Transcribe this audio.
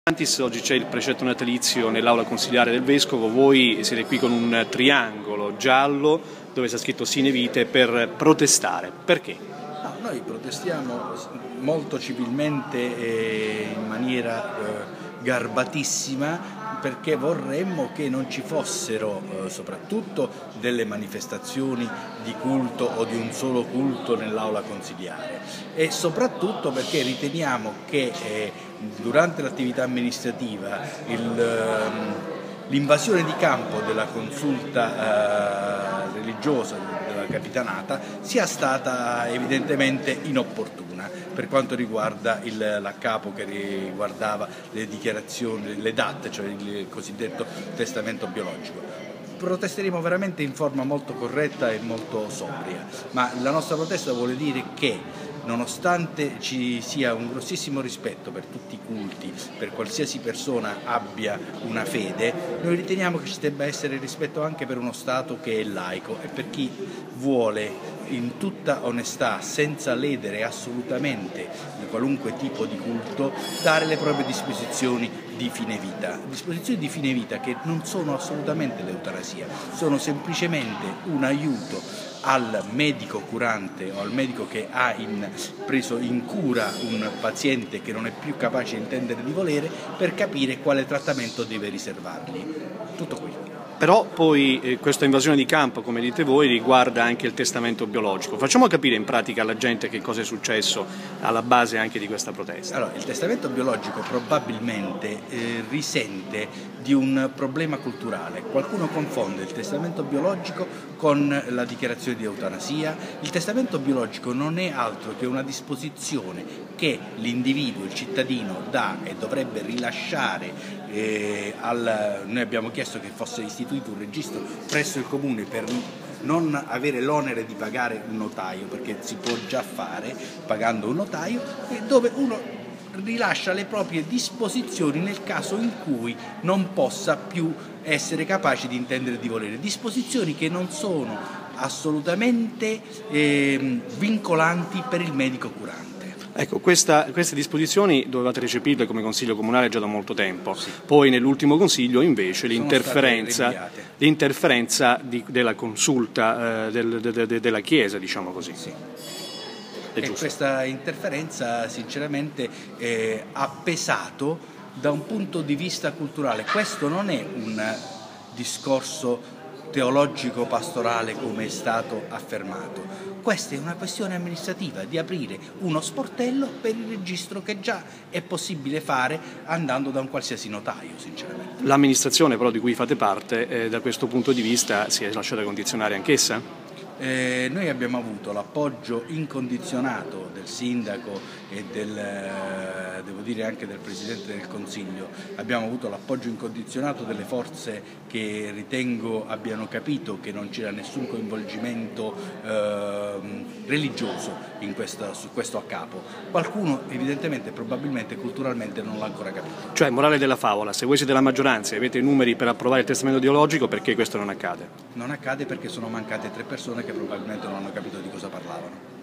Oggi c'è il precetto natalizio nell'aula consiliare del Vescovo, voi siete qui con un triangolo giallo dove sta scritto Sine Vitae per protestare. Perché? No, noi protestiamo molto civilmente e in maniera garbatissima perché vorremmo che non ci fossero soprattutto delle manifestazioni di culto o di un solo culto nell'aula consiliare e soprattutto perché riteniamo che durante l'attività amministrativa l'invasione di campo della consulta religiosa della capitanata sia stata evidentemente inopportuna per quanto riguarda l'accapo che riguardava le dichiarazioni, le DAT, cioè il cosiddetto testamento biologico. Protesteremo veramente in forma molto corretta e molto sobria, ma la nostra protesta vuole dire che nonostante ci sia un grossissimo rispetto per tutti i culti, per qualsiasi persona abbia una fede, noi riteniamo che ci debba essere rispetto anche per uno Stato che è laico e per chi vuole in tutta onestà, senza ledere assolutamente di qualunque tipo di culto, dare le proprie disposizioni di fine vita. Disposizioni di fine vita che non sono assolutamente l'eutanasia, sono semplicemente un aiuto al medico curante o al medico che ha preso in cura un paziente che non è più capace di intendere di volere per capire quale trattamento deve riservargli. Tutto qui. Però poi questa invasione di campo, come dite voi, riguarda anche il testamento biologico. Facciamo capire in pratica alla gente che cosa è successo alla base anche di questa protesta. Allora, il testamento biologico probabilmente risente di un problema culturale. Qualcuno confonde il testamento biologico con la dichiarazione di eutanasia. Il testamento biologico non è altro che una disposizione che l'individuo, il cittadino, dà e dovrebbe rilasciare. Noi abbiamo chiesto che fosse istituito un registro presso il comune per non avere l'onere di pagare un notaio, perché si può già fare pagando un notaio, dove uno rilascia le proprie disposizioni nel caso in cui non possa più essere capace di intendere di volere. Disposizioni che non sono assolutamente vincolanti per il medico curante. Ecco, queste disposizioni dovevate recepirle come Consiglio Comunale già da molto tempo, sì. Poi nell'ultimo Consiglio invece l'interferenza della consulta della Chiesa, diciamo così. Sì. E questa interferenza sinceramente ha pesato da un punto di vista culturale. Questo non è un discorso teologico pastorale come è stato affermato. Questa è una questione amministrativa di aprire uno sportello per il registro che già è possibile fare andando da un qualsiasi notaio, sinceramente. L'amministrazione però di cui fate parte da questo punto di vista si è lasciata condizionare anch'essa? Noi abbiamo avuto l'appoggio incondizionato del sindaco e devo dire anche del Presidente del Consiglio, abbiamo avuto l'appoggio incondizionato delle forze che ritengo abbiano capito che non c'era nessun coinvolgimento religioso su questo accapo. Qualcuno evidentemente, probabilmente, culturalmente non l'ha ancora capito. Cioè, morale della favola, se voi siete la maggioranza e avete i numeri per approvare il testamento biologico, perché questo non accade? Non accade perché sono mancate 3 persone che probabilmente non hanno capito di cosa parlavano.